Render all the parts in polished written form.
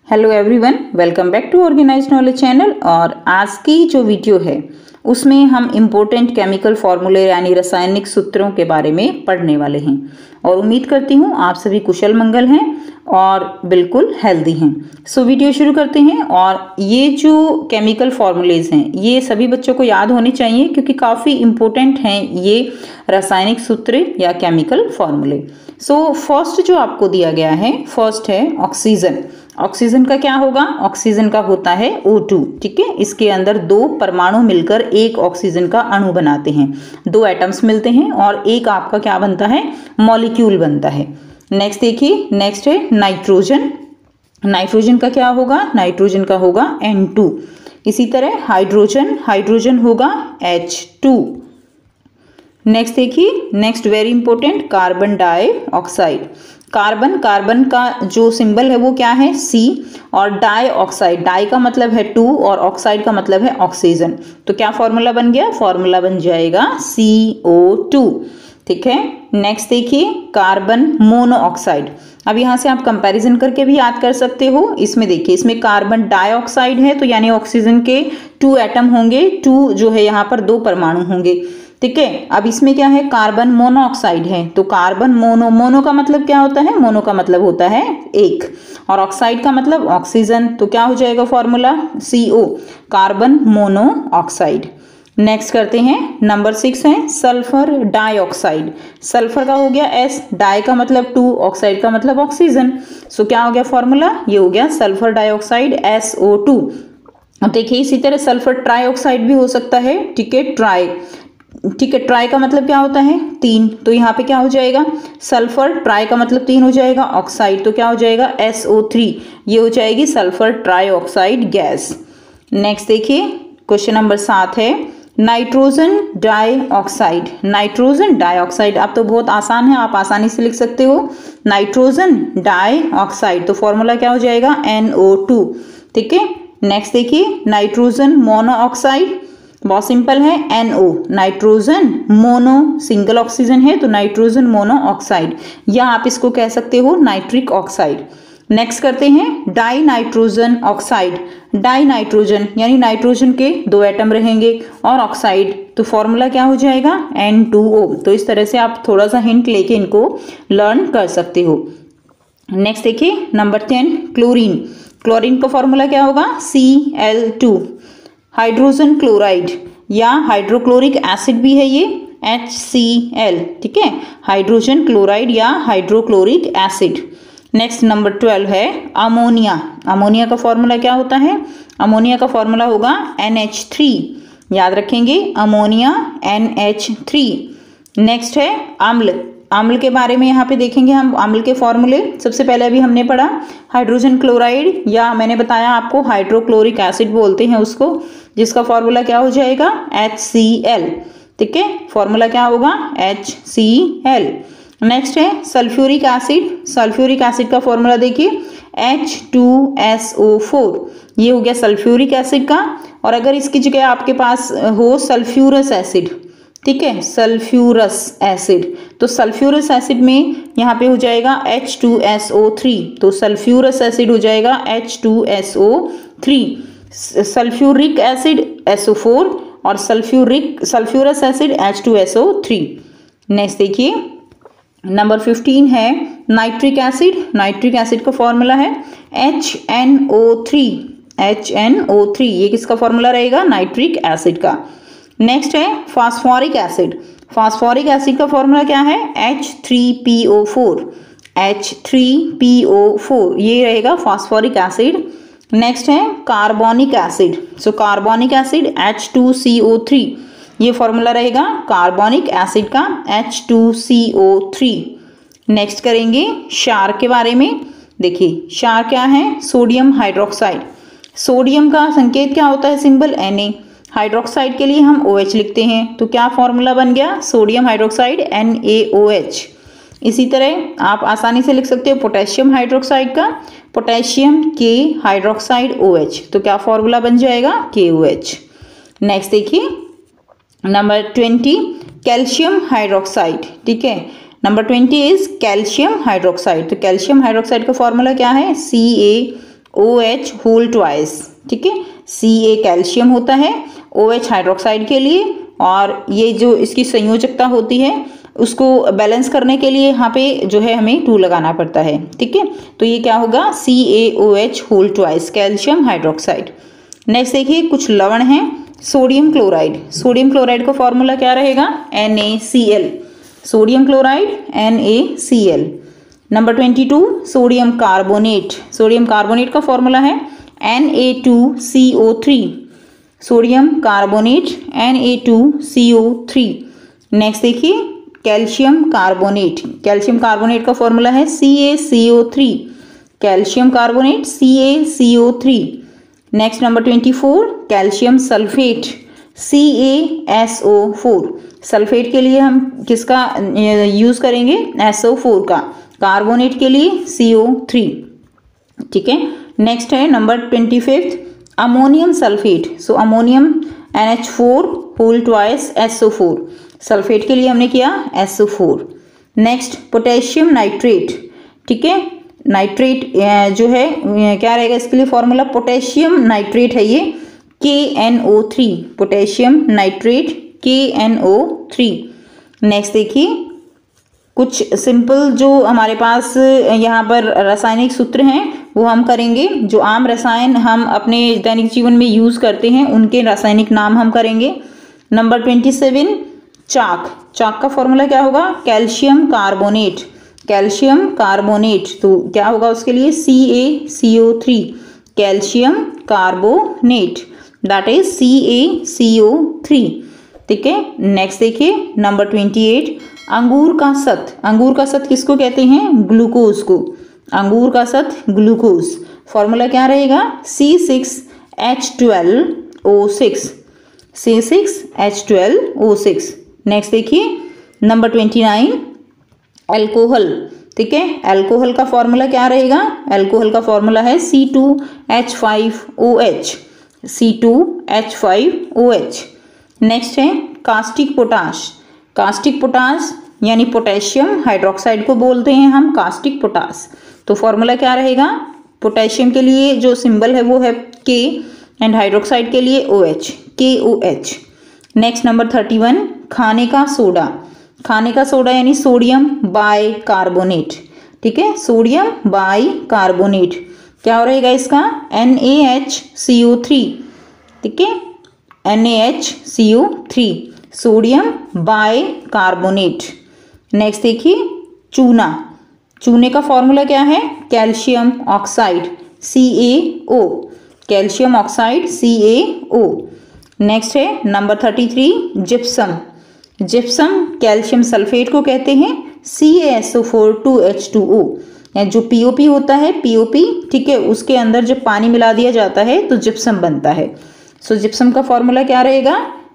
Hello everyone, welcome back to organised knowledge channel. और आज की जो वीडियो है उसमें हम इम्पोर्टेंट केमिकल फार्मूले यानी रासायनिक सूत्रों के बारे में पढ़ने वाले हैं। और उम्मीद करती हूँ आप सभी कुशल मंगल हैं और बिल्कुल हेल्दी हैं। सो वीडियो शुरू करते हैं। और ये जो केमिकल फार्मूलेज हैं ये सभी बच्चों को याद होने चाहिए क्योंकि काफ़ी इम्पोर्टेंट हैं ये रासायनिक सूत्र या केमिकल फार्मूले। सो फर्स्ट जो आपको दिया गया है, फर्स्ट है ऑक्सीजन। ऑक्सीजन का क्या होगा? ऑक्सीजन का होता है O2। ठीक है, इसके अंदर दो परमाणु मिलकर एक ऑक्सीजन का अणु बनाते हैं, दो एटम्स मिलते हैं और एक आपका क्या बनता है? मॉलिक्यूल बनता है। नेक्स्ट देखिए, नेक्स्ट है नाइट्रोजन। नाइट्रोजन का क्या होगा? नाइट्रोजन का होगा N2। इसी तरह हाइड्रोजन, हाइड्रोजन होगा H2। नेक्स्ट देखिए, next very important carbon dioxide. Carbon, carbon का जो सिंबल है वो क्या है? C। और डाइऑक्साइड, डाई का मतलब है 2 और ऑक्साइड का मतलब है ऑक्सीजन। तो क्या फॉर्मूला बन गया? फॉर्मूला बन जाएगा CO2। ठीक है, नेक्स्ट देखिए कार्बन मोनोऑक्साइड। अब यहाँ से आप कंपैरिजन करके भी याद कर सकते हो। इसमें देखिए, इसमें कार्बन डाइऑक्साइड है तो यानी ऑक्सीजन के 2 एटम होंगे, 2 जो है यहाँ पर 2 परमाणु होंगे। ठीक है, अब इसमें क्या है? कार्बन मोनोऑक्साइड है तो कार्बन मोनो, मोनो का मतलब क्या होता है? मोनो का मतलब होता है एक, और ऑक्साइड का मतलब ऑक्सीजन। तो क्या हो जाएगा formula? CO, carbon monoxide. Next करते हैं, नंबर 6 है सल्फर डाइऑक्साइड। सल्फर का हो गया S, डाई का मतलब 2, ऑक्साइड का मतलब ऑक्सीजन। सो क्या हो गया फॉर्मूला? ये हो गया सल्फर डाइऑक्साइड SO2। अब देखिए इसी तरह सल्फर ट्राइऑक्साइड भी हो सकता है। ठीक है, ट्राई, ठीक है, ट्राई का मतलब क्या होता है? 3। तो यहाँ पे क्या हो जाएगा? सल्फर, ट्राई का मतलब 3 हो जाएगा, ऑक्साइड तो क्या हो जाएगा? SO3। ये हो जाएगी सल्फर ट्राइऑक्साइड गैस। नेक्स्ट देखिए, क्वेश्चन नंबर 7 है नाइट्रोजन डाइऑक्साइड। नाइट्रोजन डाइऑक्साइड आप तो बहुत आसान है, आप आसानी से लिख सकते हो। नाइट्रोजन डाइऑक्साइड तो फॉर्मूला क्या हो जाएगा? NO2। ठीक है, नेक्स्ट देखिए नाइट्रोजन मोनोऑक्साइड, बहुत सिंपल है, NO। Nitrogen mono, single oxygen है तो नाइट्रोजन मोनोऑक्साइड, या आप इसको कह सकते हो नाइट्रिक ऑक्साइड। नेक्स्ट करते हैं dinitrogen oxide. Dinitrogen यानी नाइट्रोजन के 2 एटम रहेंगे और ऑक्साइड, तो फॉर्मूला क्या हो जाएगा? N2O। तो इस तरह से आप थोड़ा सा हिंट लेके इनको लर्न कर सकते हो। नेक्स्ट देखिए नंबर 10 क्लोरीन। क्लोरीन का फॉर्मूला क्या होगा? Cl2। हाइड्रोजन क्लोराइड या हाइड्रोक्लोरिक एसिड भी है ये, HCl। ठीक है, हाइड्रोजन क्लोराइड या हाइड्रोक्लोरिक एसिड। नेक्स्ट नंबर 12 है अमोनिया। अमोनिया का फॉर्मूला क्या होता है? अमोनिया का फॉर्मूला होगा NH3। याद रखेंगे, अमोनिया NH3। नेक्स्ट है अम्ल। अम्ल के बारे में यहाँ पे देखेंगे हम अम्ल के फॉर्मूले। सबसे पहले अभी हमने पढ़ा हाइड्रोजन क्लोराइड, या मैंने बताया आपको हाइड्रोक्लोरिक एसिड बोलते हैं उसको, जिसका फॉर्मूला क्या हो जाएगा? HCl। ठीक है, फॉर्मूला क्या होगा? HCl। नेक्स्ट है सल्फ्यूरिक एसिड। सल्फ्यूरिक एसिड का फॉर्मूला देखिए H2SO4। ये हो गया सल्फ्यूरिक एसिड का। और अगर इसकी जगह आपके पास हो सल्फ्यूरस एसिड, ठीक है, सल्फ्यूरस एसिड, तो सल्फ्यूरस एसिड में यहाँ पे हो जाएगा H2SO3। तो सल्फ्यूरस एसिड हो जाएगा H2SO3। सल्फ्यूरिक एसिड SO4 और सल्फ्यूरस एसिड H2SO3। नेक्स्ट देखिए नंबर 15 है नाइट्रिक एसिड। नाइट्रिक एसिड का फॉर्मूला है HNO3। HNO3 ये किसका फॉर्मूला रहेगा? नाइट्रिक एसिड का। नेक्स्ट है फास्फोरिक एसिड। फास्फोरिक एसिड का फॉर्मूला क्या है? H3PO4। H3PO4 ये रहेगा फास्फोरिक एसिड। नेक्स्ट है carbonic acid. So carbonic acid H2CO3, ये फॉर्मूला रहेगा कार्बोनिक एसिड का H2CO3। नेक्स्ट करेंगे क्षार के बारे में। देखिए क्षार क्या है? Sodium hydroxide. सोडियम का संकेत क्या होता है? Symbol Na। हाइड्रोक्साइड के लिए हम OH लिखते हैं, तो क्या फॉर्मूला बन गया? Sodium hydroxide NaOH। इसी तरह आप आसानी से लिख सकते हो पोटेशियम हाइड्रोक्साइड का, पोटेशियम के हाइड्रोक्साइड OH, तो क्या फॉर्मूला बन जाएगा? KOH। नेक्स्ट देखिए नंबर 20 कैल्शियम हाइड्रोक्साइड। ठीक है, नंबर 20 इज कैल्शियम हाइड्रोक्साइड। तो कैल्शियम हाइड्रोक्साइड का फॉर्मूला क्या है? OH होल ट्वाइस, ठीक है। Ca कैल्शियम होता है OH हाइड्रोक्साइड के लिए, और ये जो इसकी संयोजकता होती है उसको बैलेंस करने के लिए यहाँ पे जो है हमें 2 लगाना पड़ता है, ठीक है। तो ये क्या होगा, CaOH whole twice calcium hydroxide. Next देखिए कुछ लवण हैं, सोडियम क्लोराइड। सोडियम क्लोराइड का फॉर्मूला क्या रहेगा, NaCl। Sodium chloride NaCl। Number 22 sodium carbonate. Sodium carbonate का फॉर्मूला है Na2CO3। Sodium carbonate Na2CO3। Next देखिए कैल्शियम कार्बोनेट। कैल्शियम कार्बोनेट का फॉर्मूला है CaCO3। Calcium carbonate CaCO3। Next number 24 calcium sulphate CaSO4। Sulphate के लिए हम किसका यूज़ करेंगे, SO4 का। कार्बोनेट के लिए CO3, ठीक है। नेक्स्ट है number 25 ammonium sulphate. So ammonium NH4 whole twice SO4। Sulphate के लिए हमने किया SO4। नेक्स्ट पोटेशियम नाइट्रेट, ठीक है। नाइट्रेट जो है क्या रहेगा इसके लिए फॉर्मूला, पोटेशियम नाइट्रेट है ये KNO3। Potassium nitrate KNO3। Next देखिए कुछ सिंपल जो हमारे पास यहाँ पर रासायनिक सूत्र हैं वो हम करेंगे। जो आम रसायन हम अपने दैनिक जीवन में यूज़ करते हैं उनके रासायनिक नाम हम करेंगे। नंबर 27 चाक। चाक का फॉर्मूला क्या होगा, कैल्शियम कार्बोनेट। कैल्शियम कार्बोनेट, तो क्या होगा उसके लिए CaCO3। Calcium carbonate that is CaCO3, ठीक है। नेक्स्ट देखिए नंबर 28 अंगूर का सत। अंगूर का सत किसको कहते हैं, ग्लूकोज को। अंगूर का सत ग्लूकोज। फॉर्मूला क्या रहेगा, C6H12O6। C6H12O6। नेक्स्ट देखिए नंबर 29 अल्कोहल, ठीक है। अल्कोहल का फॉर्मूला क्या रहेगा, अल्कोहल का फॉर्मूला है C2H5OH। C2H5OH। नेक्स्ट है कास्टिक पोटाश। कास्टिक पोटाश यानी पोटेशियम हाइड्रोक्साइड को बोलते हैं हम कास्टिक पोटाश। तो फॉर्मूला क्या रहेगा, पोटेशियम के लिए जो सिंबल है वो है K एंड हाइड्रोक्साइड के लिए OH, KOH। नेक्स्ट नंबर 31 खाने का सोडा। खाने का सोडा यानी सोडियम बाई कार्बोनेट, ठीक है। सोडियम बाई कार्बोनेट क्या रहेगा इसका, NaHCO3, ठीक है। NaHCO3 sodium by carbonate. Next देखिए चूना। चूने का फॉर्मूला क्या है, calcium oxide CaO। Calcium oxide CaO। Next है number 33 gypsum. Gypsum calcium sulphate को कहते हैं CaSO4 जो POP होता है POP, ठीक है, उसके अंदर जब पानी मिला दिया जाता है तो जिप्सम बनता है। सो जिप्सम का फॉर्मूला क्या रहेगा,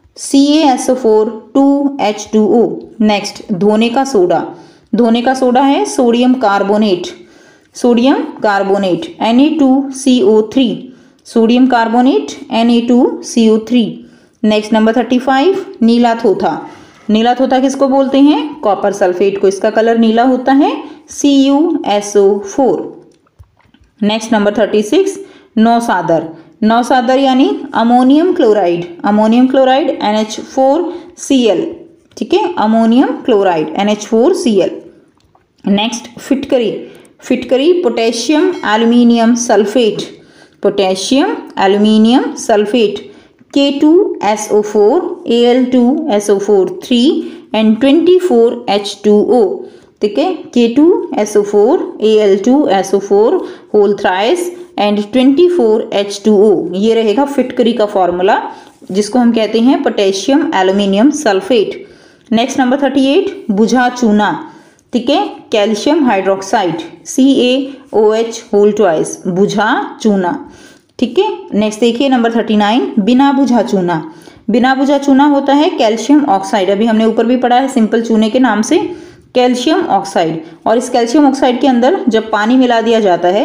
CaSO4 नेक्स्ट धोने का सोडा। धोने का सोडा है sodium carbonate. Sodium carbonate Na2CO3। Sodium carbonate Na2CO3। Next number 35 नीला थोथा। नीला थोथा किसको बोलते हैं, कॉपर सल्फेट को। इसका कलर नीला होता है CuSO4। Next number 36 नौसादर। नौसादर यानी ammonium chloride. Ammonium chloride NH4Cl, ठीक है। Ammonium chloride NH4Cl। नेक्स्ट फिटकरी। फिटकरी potassium aluminium sulphate. Potassium aluminium sulphate K2SO4 Al2SO4 3 and 24H2O, ठीक है। K2SO4 Al2SO4 whole thrice and 24H2O ये रहेगा फिटकरी का फॉर्मूला, जिसको हम कहते हैं potassium aluminium sulphate. Next number 38 बुझा चूना, ठीक है। Calcium hydroxide CaOH whole twice बुझा चूना, ठीक है। नेक्स्ट देखिए नंबर 39 बिना बुझा चूना। बिना बुझा चूना होता है कैल्शियम ऑक्साइड। अभी हमने ऊपर भी पढ़ा है सिंपल चूने के नाम से कैल्शियम ऑक्साइड। और इस कैल्शियम ऑक्साइड के अंदर जब पानी मिला दिया जाता है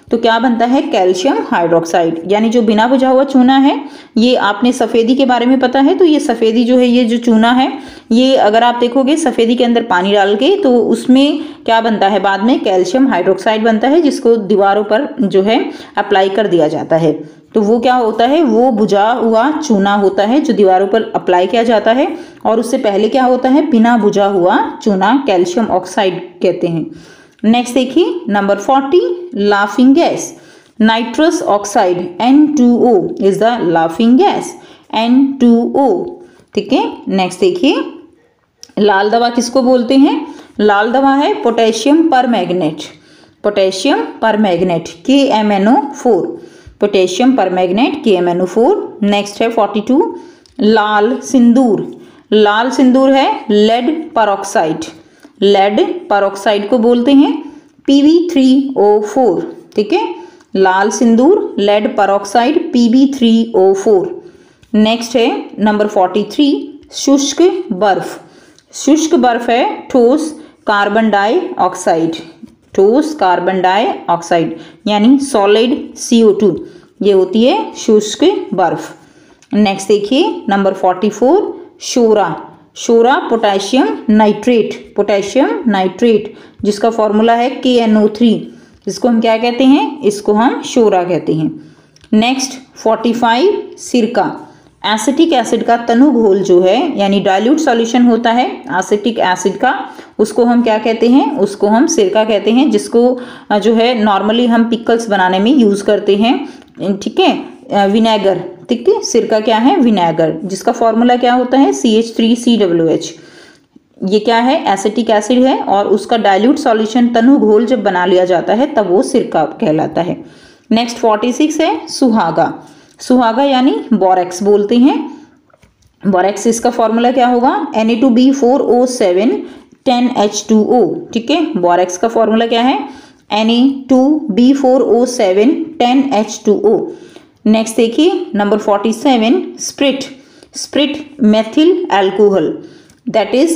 तो क्या बनता है, कैल्शियम हाइड्रोक्साइड। यानी जो बिना बुझा हुआ चूना है, ये आपने सफ़ेदी के बारे में पता है, तो ये सफ़ेदी जो है, ये जो चूना है, ये अगर आप देखोगे सफ़ेदी के अंदर पानी डाल के, तो उसमें क्या बनता है, बाद में कैल्शियम हाइड्रोक्साइड बनता है, जिसको दीवारों पर जो है अप्लाई कर दिया जाता है। तो वो क्या होता है, वो बुझा हुआ चूना होता है जो दीवारों पर अप्लाई किया जाता है। और उससे पहले क्या होता है, बिना बुझा हुआ चूना, कैल्शियम ऑक्साइड कहते हैं। नेक्स्ट देखिए number 40, laughing gas. Nitrous oxide N2O is the laughing gas, N2O। ठीक है, नेक्स्ट देखिए लाल दवा किसको बोलते हैं, लाल दवा है potassium permanganate, potassium permanganate KMnO4, potassium permanganate KMnO4। Next है 42, लाल सिंदूर। लाल सिंदूर है लेड परऑक्साइड, लेड परऑक्साइड को बोलते हैं Pb3O4। ठीक है, लाल सिंदूर, लेड परऑक्साइड, Pb3O4। नेक्स्ट है नंबर 43, शुष्क बर्फ। शुष्क बर्फ है ठोस कार्बन डाइऑक्साइड, ठोस कार्बन डाइऑक्साइड यानी सॉलिड CO2, ये होती है शुष्क बर्फ। नेक्स्ट देखिए नंबर 44, शोरा। शोरा पोटेशियम नाइट्रेट, पोटेशियम नाइट्रेट जिसका फॉर्मूला है KNO3, इसको हम क्या कहते हैं, इसको हम शोरा कहते हैं। नेक्स्ट 45, सिरका। एसिटिक एसिड का तनु घोल जो है, यानी डाइल्यूट सॉल्यूशन होता है एसिटिक एसिड का, उसको हम क्या कहते हैं, उसको हम सिरका कहते हैं, जिसको जो है नॉर्मली हम पिकल्स बनाने में यूज़ करते हैं। ठीक है, विनेगर। ठीक है, सिरका क्या है, विनेगर, जिसका फॉर्मूला क्या होता है CH3COOH। ये क्या है, एसिटिक एसिड है, और उसका डाइल्यूट सॉल्यूशन तनु घोल जब बना लिया जाता है तब वो सिरका कहलाता है। नेक्स्ट 46 है सुहागा। सुहागा यानी बोरेक्स बोलते हैं, बोरेक्स इसका फॉर्मूला क्या होगा, Na2B4O7 10H2O। ठीक है, बोरेक्स का फॉर्मूला क्या है, Na2B4O7 10H2O। नेक्स्ट देखिए number 47, spirit. Spirit methyl alcohol, that is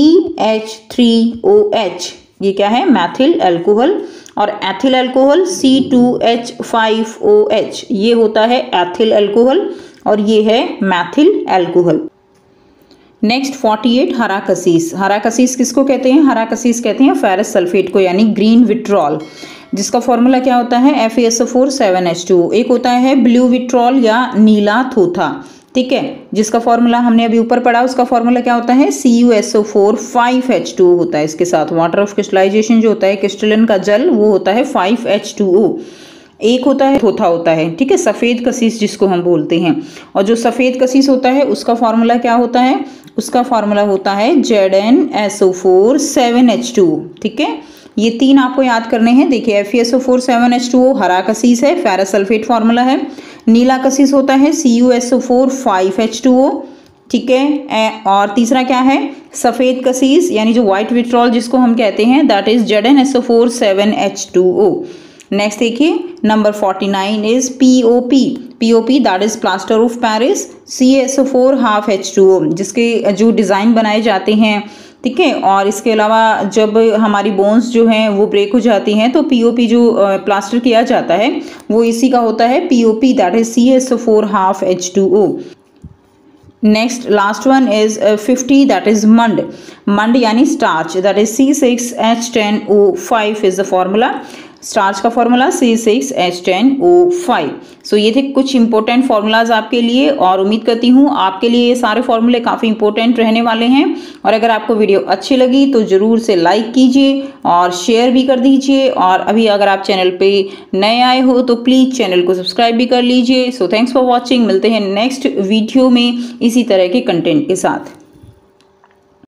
CH3OH। ये क्या है, मैथिल अल्कोहल। और एथिल अल्कोहल C2H5OH, ये होता है एथिल अल्कोहल, और ये है मैथिल अल्कोहल। नेक्स्ट 48, हरा कसीस। हरा कसीस किसको कहते हैं, हरा कसीस कहते हैं फेरस सल्फेट को, यानी ग्रीन विट्रॉल, जिसका फॉर्मूला क्या होता है FeSO4 7H2O। एक होता है ब्लू विट्रॉल या नीला थोथा। ठीक है, जिसका फॉर्मूला हमने अभी ऊपर पढ़ा, उसका फॉर्मूला क्या होता है CuSO4 5H2O होता है। इसके साथ वाटर ऑफ क्रिस्टलाइजेशन जो होता है, क्रिस्टलन का जल, वो होता है 5H2O। एक होता है थोथा होता है, ठीक है, सफ़ेद कसीस जिसको हम बोलते हैं। और जो सफ़ेद कसीस होता है उसका फॉर्मूला क्या होता है, उसका फॉर्मूला होता है ZnSO4 7H2O। ठीक है, ये तीन आपको याद करने हैं। देखिए FeSO4 7H2O हरा कसीस है, फेरस सल्फेट फॉर्मूला है। नीला कसीस होता है CuSO4 5H2O। ठीक है, और तीसरा क्या है, सफ़ेद कसीस यानी जो व्हाइट विट्रॉल जिसको हम कहते हैं, that is ZnSO4 7H2O। Next देखिए number 49 is POP। POP that is plaster of Paris, CaSO4 half H2O, जिसके जो डिज़ाइन बनाए जाते हैं। ठीक है, और इसके अलावा जब हमारी बोन्स जो हैं वो ब्रेक हो जाती हैं तो POP जो प्लास्टर किया जाता है वो इसी का होता है, POP that is CaSO4 half H2O। Next last one is 50 that is मंड। मंड यानी starch, that is C6H10O5 is the formula. Starch का फॉर्मूला C6H10O5। सो ये थे कुछ इंपॉर्टेंट फार्मूलाज आपके लिए, और उम्मीद करती हूँ आपके लिए ये सारे फार्मूले काफ़ी इंपॉर्टेंट रहने वाले हैं। और अगर आपको वीडियो अच्छी लगी तो ज़रूर से लाइक कीजिए और शेयर भी कर दीजिए। और अभी अगर आप चैनल पे नए आए हो तो प्लीज़ चैनल को सब्सक्राइब भी कर लीजिए। सो थैंक्स फॉर वॉचिंग, मिलते हैं नेक्स्ट वीडियो में इसी तरह के कंटेंट के साथ।